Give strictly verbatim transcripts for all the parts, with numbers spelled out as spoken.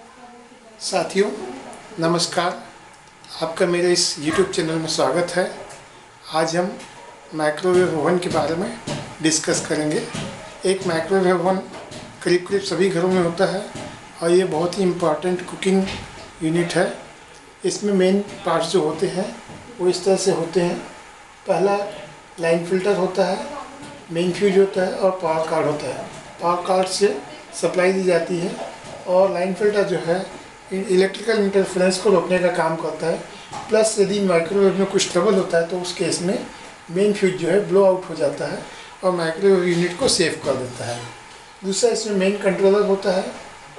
साथियों नमस्कार, आपका मेरे इस YouTube चैनल में स्वागत है। आज हम माइक्रोवेव ओवन के बारे में डिस्कस करेंगे। एक माइक्रोवेव ओवन करीब करीब सभी घरों में होता है और ये बहुत ही इम्पॉर्टेंट कुकिंग यूनिट है। इसमें मेन पार्ट्स जो होते हैं वो इस तरह से होते हैं। पहला लाइन फिल्टर होता है, मेन फ्यूज होता है और पावर कार्ड होता है। पावर कार्ड से सप्लाई दी जाती है और लाइन फिल्टर जो है इलेक्ट्रिकल इंटरफेरेंस को रोकने का काम करता है। प्लस यदि माइक्रोवेव में कुछ ट्रबल होता है तो उस केस में मेन फ्यूज जो है ब्लो आउट हो जाता है और माइक्रोवेव यूनिट को सेव कर देता है। दूसरा इसमें मेन कंट्रोलर होता है,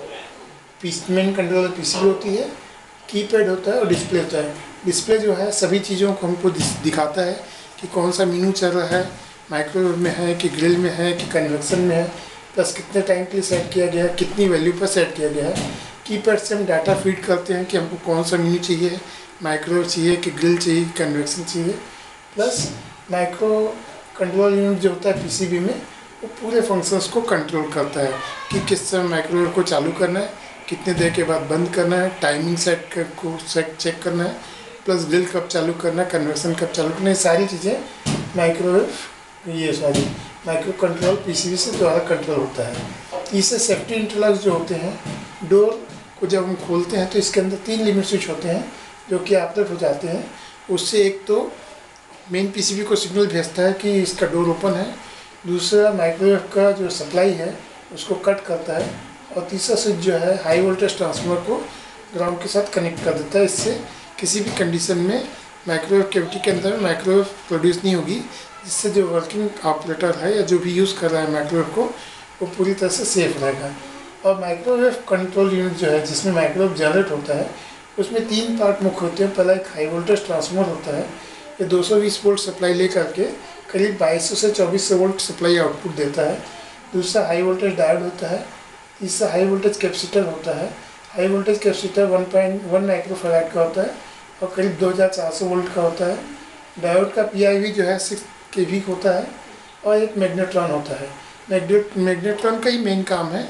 मेन कंट्रोलर पीसीबी होती है, कीपैड होता है और डिस्प्ले होता है। डिस्प्ले जो है सभी चीज़ों को हमको दिखाता है कि कौन सा मेनू चल रहा है, माइक्रोवेव में है कि ग्रिल में है कि कन्वेक्शन में है, प्लस कितने टाइम के लिए सेट किया गया है, कितनी वैल्यू पर सेट किया गया है। कीपैड से हम डाटा फीड करते हैं कि हमको कौन सा मेनू चाहिए, माइक्रोवेव चाहिए कि ग्रिल चाहिए, कन्वेक्शन चाहिए। प्लस माइक्रो कंट्रोल यूनिट जो होता है पीसीबी में वो पूरे फंक्शंस को कंट्रोल करता है कि किस समय माइक्रोवेव को चालू करना है, कितने देर के बाद बंद करना है, टाइमिंग सेट कर को सेट चेक करना है, प्लस ग्रिल कब चालू करना है, कन्वेक्शन कब चालू करना है। ये सारी चीज़ें माइक्रोवेव ये सारी माइक्रो कंट्रोल पीसीबी से द्वारा कंट्रोल होता है। इससे सेफ्टी इंटरलॉक्स जो होते हैं, डोर को जब हम खोलते हैं तो इसके अंदर तीन लिमिट स्विच होते हैं जो कि ऑपरेट हो जाते हैं। उससे एक तो मेन पीसीबी को सिग्नल भेजता है कि इसका डोर ओपन है, दूसरा माइक्रोवेव का जो सप्लाई है उसको कट करता है और तीसरा स्विच जो है हाई वोल्टेज ट्रांसफार्मर को ग्राउंड के साथ कनेक्ट कर देता है। इससे किसी भी कंडीशन में माइक्रोवेव कैविटी के अंदर माइक्रोवेव प्रोड्यूस नहीं होगी, जिससे जो वर्किंग ऑपरेटर है या जो भी यूज़ कर रहा है माइक्रोवेव को वो पूरी तरह से सेफ रहेगा। और माइक्रोवेव कंट्रोल यूनिट जो है जिसमें माइक्रोवेव जनरेट होता है उसमें तीन पार्ट मुख्य होते हैं। पहला एक हाई वोल्टेज ट्रांसफार्मर होता है, ये दो सौ बीस वोल्ट सप्लाई ले करके करीब बाईस सौ से चौबीस सौ वोल्ट सप्लाई आउटपुट देता है। दूसरा हाई वोल्टेज डायोड होता है। तीसरा हाई वोल्टेज कैपेसिटर होता है। High voltage capacitor one point one microfarad का होता है और करीब दो हज़ार चार सौ वोल्ट का होता है। डायोड का पी आई वी जो है सिक्स के वी होता है और एक मैग्नेट्रॉन होता है। मैग्नेट मैग्नेट्रॉन का ही मेन काम है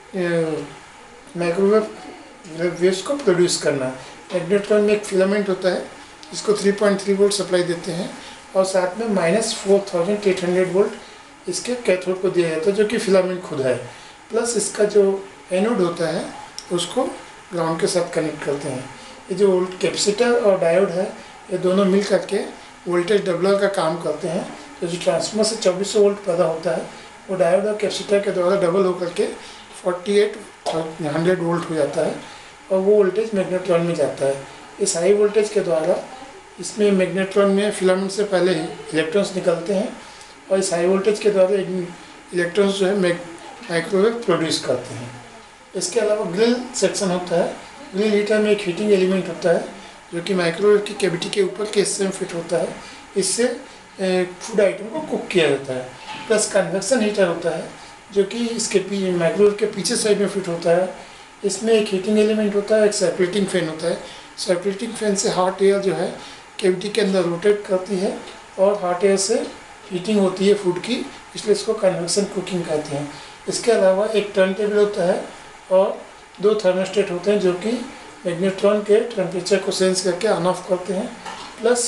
माइक्रोवेव वेव्स को प्रोड्यूस करना। मैग्नेट्रॉन में एक फिलामेंट होता है जिसको three point three volt supply देते हैं और साथ में minus four thousand eight hundred volt इसके कैथोड को दिया जाता है जो कि फिलामेंट खुद है। प्लस इसका जो एनोड होता है उसको ग्राउंड के साथ कनेक्ट करते हैं। ये जो वोल्ट कैपेसिटर और डायोड है ये दोनों मिल करके वोल्टेज डबलर का काम करते हैं। तो जो ट्रांसफार्मर से चौबीस सौ वोल्ट पैदा होता है वो डायोड और कैपेसिटर के द्वारा डबल होकर के अड़तालीस सौ वोल्ट हो जाता है और वो वोल्टेज मैग्नेट्रॉन में जाता है। इस हाई वोल्टेज के द्वारा इसमें मैग्नेट्रॉन में फिलामेंट से पहले ही इलेक्ट्रॉन्स निकलते हैं और इस हाई वोल्टेज के द्वारा इलेक्ट्रॉन्स जो है माइक्रोवेव प्रोड्यूस करते हैं। इसके अलावा ग्रिल सेक्शन होता है। ग्रिल हीटर में एक हीटिंग एलिमेंट होता है जो कि माइक्रोवेव की कैविटी के ऊपर के हिस्से में फिट होता है। इससे फूड आइटम को कुक किया जाता है। प्लस कन्वेक्शन हीटर होता है जो कि इसके पी माइक्रोवेव के पीछे साइड में फिट होता है। इसमें एक हीटिंग एलिमेंट होता है, एक सर्कुलेटिंग फैन होता है। सर्कुलेटिंग फैन से हॉट एयर जो है कैविटी के अंदर रोटेट करती है और हॉट एयर से हीटिंग होती है फूड की, इसलिए इसको कन्वेक्शन कुकिंग कहते हैं। इसके अलावा एक टर्न टेबल होता है और दो थर्मोस्टेट होते हैं जो कि मैग्नेट्रॉन के टेम्परेचर को सेंस करके ऑन ऑफ करते हैं। प्लस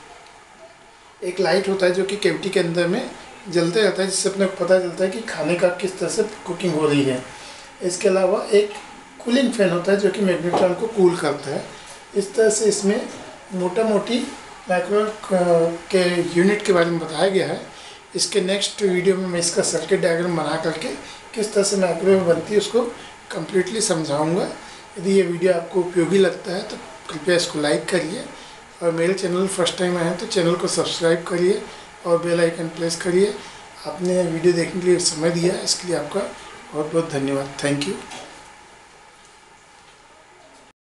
एक लाइट होता है जो कि कैविटी के अंदर में जलते रहता है, जिससे अपने को पता चलता है कि खाने का किस तरह से कुकिंग हो रही है। इसके अलावा एक कूलिंग फैन होता है जो कि मैग्नेट्रॉन को कूल करता है। इस तरह से इसमें मोटा मोटी माइक्रोवेव के यूनिट के बारे में बताया गया है। इसके नेक्स्ट वीडियो में मैं इसका सर्किट डायग्राम बना करके किस तरह से माइक्रोवेव बनती है उसको कम्प्लीटली समझाऊँगा। यदि ये वीडियो आपको उपयोगी लगता है तो कृपया इसको लाइक करिए और मेरे चैनल फर्स्ट टाइम आए हैं तो चैनल को सब्सक्राइब करिए और बेल आइकन प्रेस करिए। आपने वीडियो देखने के लिए समय दिया इसके लिए आपका बहुत बहुत धन्यवाद। Thank you.